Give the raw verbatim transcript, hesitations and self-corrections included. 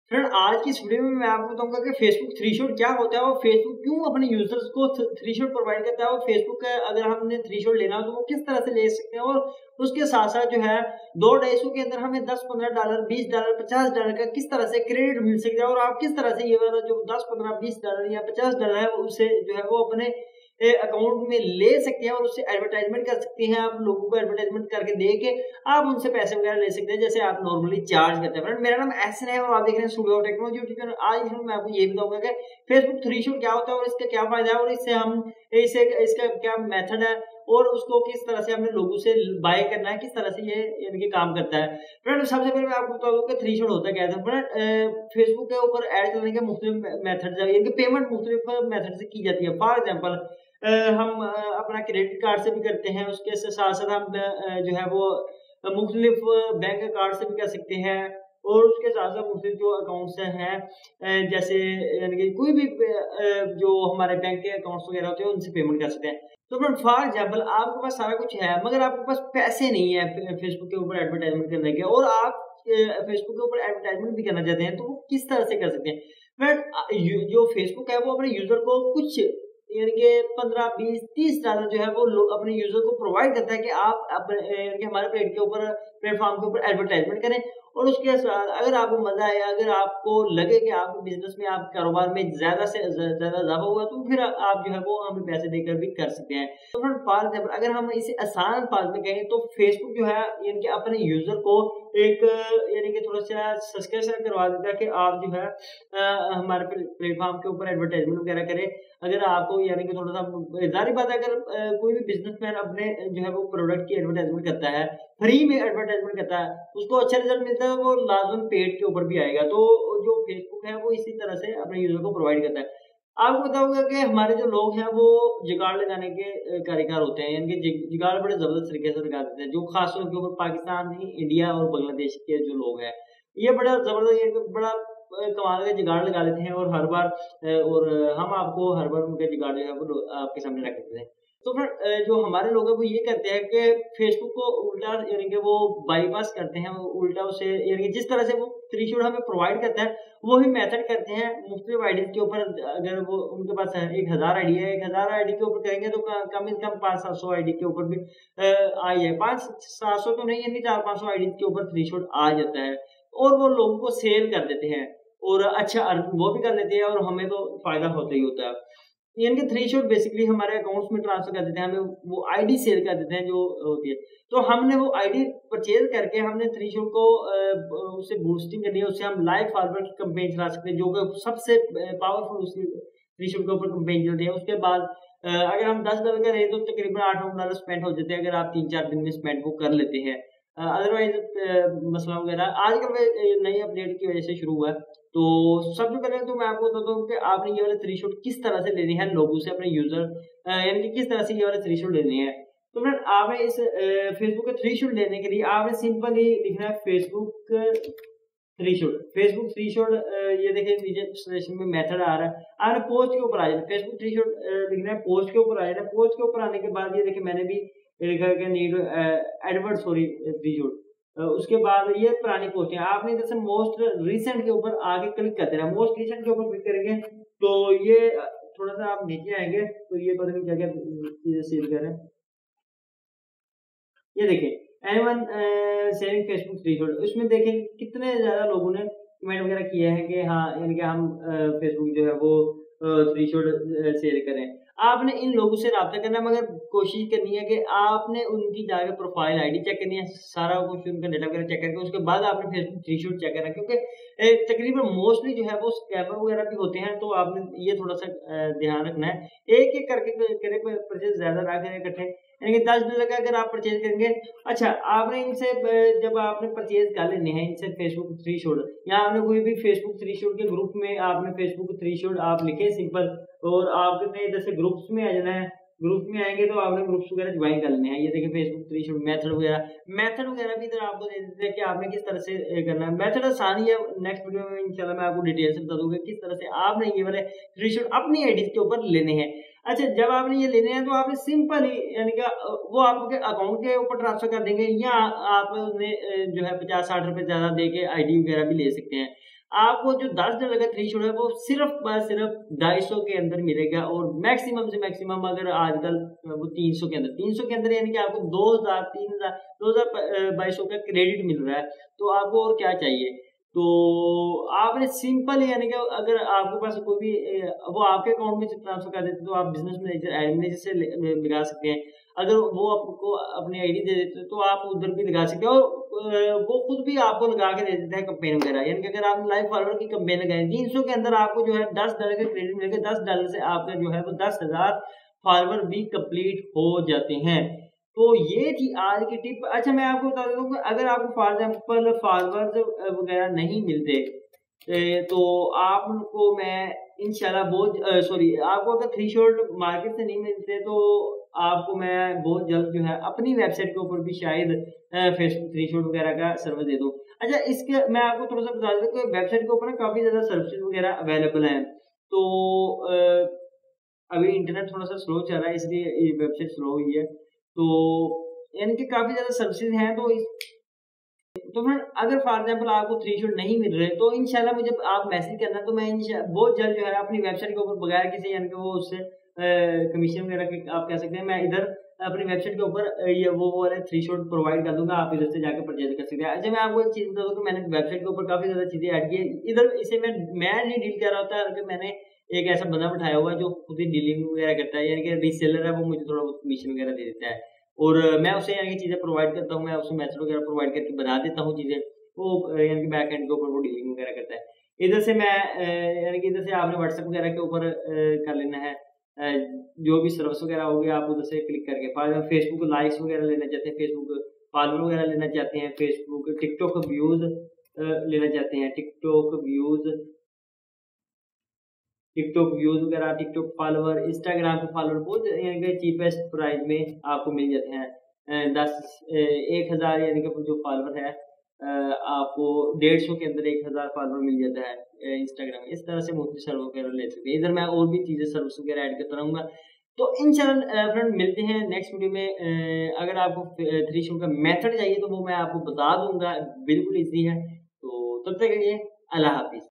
Friend आज की इस वीडियो में मैं आपको बताऊंगा कि फेसबुक थ्री शॉट क्या होता है और फेसबुक क्यों अपने यूजर्स को थ्री शॉट प्रोवाइड करता है और फेसबुक का अगर हमने थ्री शॉट लेना हो तो वो किस तरह से ले सकते हैं। और उसके साथ साथ जो है दो ढाई सौ के अंदर हमें दस पंद्रह डॉलर बीस डॉलर पचास डॉलर का किस तरह से क्रेडिट मिल सकता है और आप किस तरह से ये वाला जो दस पंद्रह बीस डॉलर या पचास डॉलर है उससे जो है वो अपने अकाउंट में ले सकते हैं और उससे एडवर्टाइजमेंट कर सकते हैं। आप लोगों को एडवर्टाइजमेंट करके दे के आप उनसे पैसे वगैरह ले सकते हैं जैसे आप नॉर्मली चार्ज करते हैं। फ्रेंड मेरा नाम एहसन है और आप देख रहे हैं स्टूडियो टेक्नोलॉजी यूट्यूब चैनल। आज इसमें मैं आपको ये बताऊंगा कि फेसबुक थ्री शॉट क्या होता है और इसका क्या फायदा है और इससे हम इसे इसका क्या मेथड है और उसको किस तरह से हमने लोगों से बाय करना है, किस तरह से ये यानी कि काम करता है। फ्रेंड सबसे पहले मैं आपको बता दूं कि थ्री शॉट होता क्या है। फ्रेंड फेसबुक के ऊपर ऐड करने के मुख्तलिफ मेथड यानी कि पेमेंट मुख्तलिफ मेथड से की जाती है। फॉर एग्जाम्पल हम अपना क्रेडिट कार्ड से भी करते हैं, उसके साथ साथ हम जो है वो मुख्तलिफ बैंक कार्ड से भी कर सकते हैं और उसके साथ साथ मुख्तलिफ जो अकाउंट्स हैं जैसे यानी कि कोई भी जो हमारे बैंक के अकाउंट्स वगैरह होते हैं उनसे पेमेंट कर सकते हैं। तो फ्रेंड फॉर एग्जाम्पल आपके पास सारा कुछ है मगर आपके पास पैसे नहीं है फेसबुक के ऊपर एडवर्टाइजमेंट करने के और आप फेसबुक के ऊपर एडवर्टाइजमेंट भी करना चाहते हैं तो वो किस तरह से कर सकते हैं। फ्रेंड जो फेसबुक है वो अपने यूजर को कुछ यानी कि पंद्रह बीस तीस डॉलर जो है वो अपने यूजर को प्रोवाइड करता है कि आप यानी हमारे प्लेट के ऊपर प्लेटफॉर्म के ऊपर एडवर्टाइजमेंट करें और उसके साथ अगर आपको मजा आए, अगर आपको लगे कि आपके बिजनेस में आप कारोबार में ज्यादा से ज्यादा इजाफा हुआ तो फिर आप जो है वो हमें पैसे देकर भी कर सकते हैं। तो फ्रेंड फॉर एग्जाम्पल अगर हम इसे आसान पास में कहें तो फेसबुक जो है यानी कि अपने यूजर को एक यानी कि थोड़ा सा सब्सक्रिप्शन करवा देता है कि आप जो है आ, हमारे प्लेटफॉर्म के ऊपर एडवर्टाइजमेंट वगैरह करें। अगर आपको यानी कि थोड़ा सा जारी बात है अगर कोई भी बिजनेसमैन अपने जो है वो प्रोडक्ट की एडवर्टाइजमेंट करता है, फ्री में एडवर्टाइजमेंट करता है, उसको अच्छा रिजल्ट मिलता है वो लाजमन पेड के ऊपर भी आएगा। तो जो फेसबुक है वो इसी तरह से अपने यूजर को प्रोवाइड करता है। आपको बताऊंगा कि हमारे जो लोग हैं वो जुगाड़ लगाने के कार्यकार होते हैं यानी कि जुगाड़ बड़े जबरदस्त तरीके से लगा देते हैं जो खासतौर के ऊपर पाकिस्तान, इंडिया और बांग्लादेश के जो लोग हैं ये बड़ा जबरदस्त बड़ा कमाल का जुगाड़ लगा लेते हैं और हर बार और हम आपको हर बार उनके जुगाड़ जो है वो आपके सामने रख देते हैं। तो फिर जो हमारे लोग हैं वो ये करते हैं कि फेसबुक को उल्टा यानी कि वो बाईपास करते हैं, वो उल्टा उसे यानी कि जिस तरह से वो थ्री शॉट हमें प्रोवाइड करता है वही मेथड करते हैं मुख्तलिफ आईडी के ऊपर। अगर वो उनके पास एक हजार आईडी है, एक हजार आईडी के ऊपर करेंगे तो कम से कम पाँच सात सौ आईडी के ऊपर भी आई है, पाँच सात सौ तो नहीं यानी चार पाँच सौ आईडी के ऊपर थ्री शॉट आ जाता है और वो लोगों को सेल कर देते हैं और अच्छा अर्न वो भी कर लेते हैं और हमें तो फायदा होता ही होता है। यानी कि थ्री शॉट बेसिकली हमारे अकाउंट्स में ट्रांसफर कर देते हैं, हमें वो आईडी सेल कर देते हैं जो होती है। तो हमने वो आईडी परचेज करके हमने थ्री शॉट को उससे बूस्टिंग करनी है, उससे हम लाइव फॉरवर्ड की कैंपेन चला सकते हैं जो कि सबसे पावरफुल उसकी थ्री शॉट के ऊपर कैंपेन चलती है। उसके बाद अगर हम दस डॉलर का रहे तो तकरीबन आठ नौ डॉलर स्पेंड हो जाते हैं अगर आप तीन चार दिन में स्पेंड वो कर लेते हैं। अदरवाइज मसला वगैरह आजकल नई अपडेट की वजह से शुरू हुआ है। तो सबसे पहले तो मैं आपको बताता हूँ कि आपने ये वाले थ्री शॉट किस तरह से लेने हैं लोगों से, अपने यूजर यानी कि किस तरह से ये वाले थ्री शॉट लेने हैं। तो फ्रेंड आपने इस फेसबुक के थ्री शॉट लेने के लिए आपने सिंपल ही लिखना है Facebook three shot. Facebook three shot ये देखिए नीचे सेशन में मेथड आ रहा है, आपने पोस्ट के ऊपर आ जाना, फेसबुक थ्री शॉट लिखना है, पोस्ट के ऊपर आ जाना। पोस्ट के ऊपर आने के बाद ये देखिए मैंने भी लिखा है need Edward sorry three shot. उसके बाद ये पुरानी पोस्ट है, आपने जैसे मोस्ट रिसेंट के ऊपर आगे क्लिक कर देना। मोस्ट रिसेंट के ऊपर क्लिक करेंगे तो ये थोड़ा सा आप नीचे आएंगे तो ये पता नहीं क्या क्या चीजें सेव करें। ये देखिए anyone sharing Facebook three shot, उसमें देखें कितने ज्यादा लोगों ने कमेंट वगैरह किया है कि हाँ यानी कि हम फेसबुक जो है वो थ्री शॉट शेयर करें। आपने इन लोगों से रब्ता करना मगर कोशिश करनी है कि आपने उनकी जाकर प्रोफाइल आईडी चेक करनी है, सारा कुछ उनका डेटा वगैरह चेक करके उसके बाद आपने फेसबुक थ्री शॉट चेक करना है क्योंकि तकरीबन मोस्टली जो है वो स्कैमर वगैरह भी होते हैं। तो आपने ये थोड़ा सा ध्यान रखना है, एक एक करके करें परचेज ज्यादा ना करें इकट्ठे, यानी कि दस डॉलर का अगर आप परचेज करेंगे। अच्छा आपने इनसे जब आपने परचेज कर लेने हैं इनसे फेसबुक थ्री शॉट या आपने कोई भी फेसबुक थ्री शॉट के ग्रुप में आपने फेसबुक थ्री शॉट आप लिखे सिंपल और आपने इधर से ग्रुप्स में आ जाना है। ग्रुप में आएंगे तो आपने ग्रुप्स वगैरह ज्वाइन कर लेने हैं। ये देखिए फेसबुक थ्री शॉट मेथड वगैरह मेथड वगैरह भी इधर आपको दे देते हैं कि आपने किस तरह से करना है। मेथड आसान ही है, नेक्स्ट वीडियो में इंशाल्लाह मैं आपको डिटेल से बता दूंगा किस तरह से आपने ये वाले थ्री शॉट अपनी आईडी के ऊपर लेने हैं। अच्छा जब आपने ये लेने हैं तो आपने सिंपल ही यानी कि वो आपके अकाउंट के ऊपर ट्रांसफर कर देंगे या आपने जो है पचास साठ रुपए ज्यादा दे के आईडी वगैरह भी ले सकते हैं। आपको जो दस डॉलर का थ्री शॉट है वो सिर्फ बस सिर्फ ढाई सौ के अंदर मिलेगा, और मैक्सिमम से मैक्सिमम अगर आजकल वो तीन सौ के अंदर तीन सौ के अंदर यानी कि आपको दो हजार तीन हजार दो हजार बाईस सौ का क्रेडिट मिल रहा है। तो आपको और क्या चाहिए? तो आपने सिंपल यानी कि अगर आपके पास कोई भी वो आपके अकाउंट में ट्रांसफर कर देते तो आप बिजनेस मैनेजर एड मैनेजर से लगा सकते हैं। अगर वो आपको अपनी आईडी दे देते तो आप उधर भी लगा सकते हो, और वो खुद भी आपको लगा के दे देता है कैंपेन वगैरह। यानी कि अगर आप लाइव फॉलोअर की कैंपेन लगाएं तीन सौ के अंदर आपको जो है दस डॉलर का क्रेडिट मिलेगा, दस डॉलर से आपका जो है वो दस हजार फॉलोअर भी कंप्लीट हो जाते हैं। तो ये थी आज की टिप। अच्छा मैं आपको बता देता हूँ कि अगर आपको फॉर एग्जाम्पल फॉलोअर्स वगैरह नहीं मिलते तो आपको मैं इंशाल्लाह बहुत सॉरी आपको अगर थ्री शॉट मार्केट से नहीं मिलते तो आपको मैं बहुत जल्द जो है अपनी वेबसाइट के ऊपर भी शायद फेसबुक थ्री शॉट वगैरह का सर्विस दे दूँ। अच्छा इसके मैं आपको थोड़ा सा बता देता हूँ कि वेबसाइट के ऊपर ना काफ़ी ज़्यादा सर्विसेज वगैरह अवेलेबल हैं। तो अभी इंटरनेट थोड़ा सा स्लो चल रहा है इसलिए ये वेबसाइट स्लो हुई है। तो इनके काफ़ी ज़्यादा सर्विसेज हैं। तो इस तो फ्रेंड अगर फॉर एग्जांपल आपको थ्री शॉट नहीं मिल रहे तो इंशाल्लाह मुझे आप मैसेज करना, तो मैं बहुत जल्द जो है अपनी वेबसाइट के ऊपर बगैर किसी यानी कि वो उससे कमीशन वगैरह के आप कह सकते हैं मैं इधर अपनी वेबसाइट के ऊपर ये वो वाले थ्री शॉट प्रोवाइड कर दूंगा, आप इधर से जाकर परचेज कर सकते हैं। अच्छा मैं आपको एक चीज़ बता दूं कि मैंने वेबसाइट के ऊपर काफ़ी ज़्यादा चीज़ें ऐड की है। इधर इसे मैं मैं नहीं डील कर रहा होता है, मैंने एक ऐसा बंदा बैठाया हुआ है जो खुद ही डीलिंग वगैरह करता है, यानी कि रीसेलर है, वो मुझे थोड़ा बहुत कमीशन वगैरह दे देता है और मैं उसे यानी कि चीज़ें प्रोवाइड करता हूँ, मैं उसे मैथड वगैरह प्रोवाइड करके बना देता हूँ चीज़ें, वो यानी कि बैक एंड के ऊपर वो डीलिंग वगैरह करता है। इधर से मैं यानी कि इधर से आपने व्हाट्सएप वगैरह के ऊपर कर लेना है, जो भी सर्विस वगैरह होगी आप उधर से क्लिक करके फॉर एग्जाम्पल फेसबुक लाइक्स वगैरह लेना चाहते हैं, फेसबुक फॉलोअर वगैरह लेना चाहते हैं, फेसबुक टिकटॉक व्यूज लेना चाहते हैं, टिकटॉक व्यूज टिकटॉक व्यूज वगैरह, टिकटॉक फॉलोअर, इंस्टाग्राम के फॉलोअर बहुत यानी कि चीपेस्ट प्राइस में आपको मिल जाते हैं। दस एक हज़ार यानी कि जो फॉलोअर है आपको डेढ़ सौ के अंदर एक हज़ार फॉलोअर मिल जाता है इंस्टाग्राम। इस तरह से मुख्तलिफ सर्विस वगैरह ले सकते हैं। इधर मैं और भी चीज़ें सर्विस वगैरह ऐड करता रहूँगा। तो इंशाल्लाह फ्रेंड मिलते हैं नेक्स्ट वीडियो में। अगर आपको थ्री शॉट का मेथड चाहिए तो वो मैं आपको बता दूंगा, बिल्कुल ईजी है। तो तब तक के लिए अल्लाह हाफिज़।